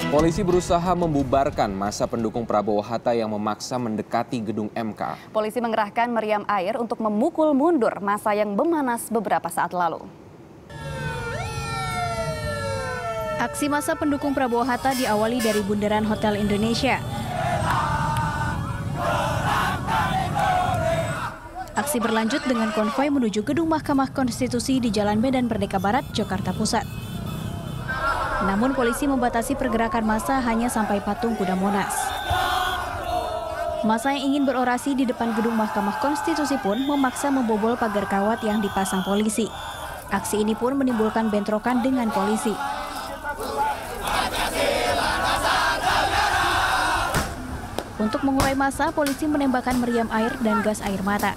Polisi berusaha membubarkan massa pendukung Prabowo Hatta yang memaksa mendekati gedung MK. Polisi mengerahkan meriam air untuk memukul mundur massa yang memanas beberapa saat lalu. Aksi massa pendukung Prabowo Hatta diawali dari Bundaran Hotel Indonesia. Aksi berlanjut dengan konvoi menuju gedung Mahkamah Konstitusi di Jalan Medan Merdeka Barat, Jakarta Pusat. Namun polisi membatasi pergerakan massa hanya sampai patung kuda Monas. Massa yang ingin berorasi di depan gedung Mahkamah Konstitusi pun memaksa membobol pagar kawat yang dipasang polisi. Aksi ini pun menimbulkan bentrokan dengan polisi. Untuk mengurai massa, polisi menembakkan meriam air dan gas air mata.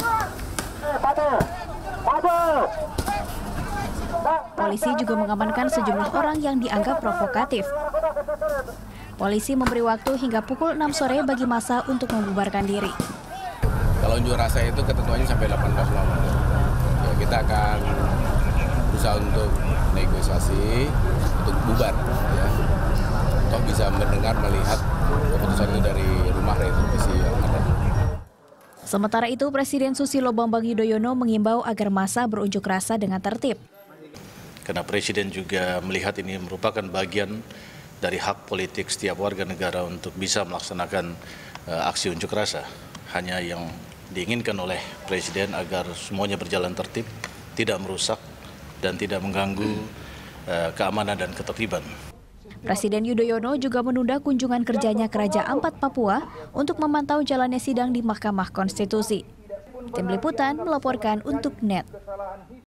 Polisi juga mengamankan sejumlah orang yang dianggap provokatif. Polisi memberi waktu hingga pukul 6 sore bagi massa untuk membubarkan diri. Kalau unjuk rasa itu ketentuannya sampai 18 malam. Ya, kita akan berusaha untuk negosiasi, untuk bubar. Ya. Toh bisa mendengar, melihat keputusan itu dari rumah revisi yang ada. Sementara itu, Presiden Susilo Bambang Yudhoyono mengimbau agar massa berunjuk rasa dengan tertib. Karena Presiden juga melihat ini merupakan bagian dari hak politik setiap warga negara untuk bisa melaksanakan aksi unjuk rasa. Hanya yang diinginkan oleh Presiden agar semuanya berjalan tertib, tidak merusak dan tidak mengganggu keamanan dan ketertiban. Presiden Yudhoyono juga menunda kunjungan kerjanya ke Raja Ampat Papua untuk memantau jalannya sidang di Mahkamah Konstitusi. Tim Liputan melaporkan untuk NET.